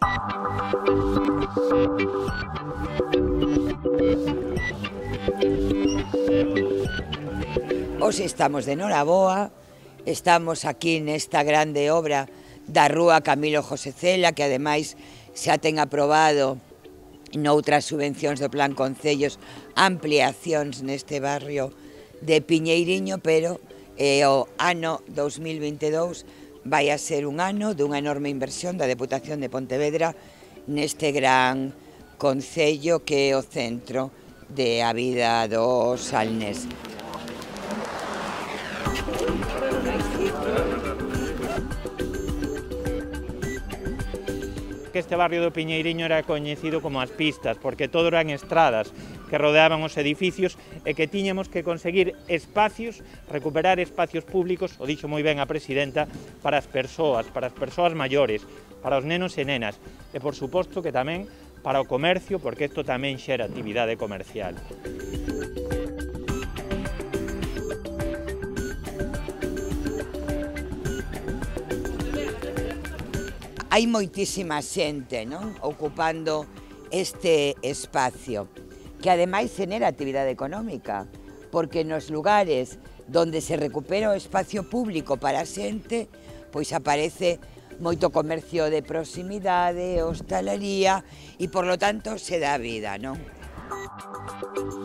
Hoxe estamos de Noraboa, estamos aquí nesta grande obra da Rúa Camilo José Cela, que ademais xa ten aprobado noutras subvencións do Plan Concellos ampliacións neste barrio de Piñeiriño, pero o ano 2022 vai a ser un ano dunha enorme inversión da Deputación de Pontevedra neste gran concello que é o centro de a vida do Salnés. Que este barrio do Piñeiriño era coñecido como as pistas, porque todo eran estradas que rodeaban os edificios e que tiñamos que conseguir espacios, recuperar espacios públicos, o dixo moi ben a presidenta, para as persoas maiores, para os nenos e nenas, e por suposto que tamén para o comercio, porque isto tamén xera actividade comercial. Hai moitísima xente, non?, ocupando este espacio, que ademais xenera actividade económica, porque nos lugares donde se recupera o espacio público para a xente, pois aparece moito comercio de proximidade, hostalería, e, por lo tanto, se dá vida, non?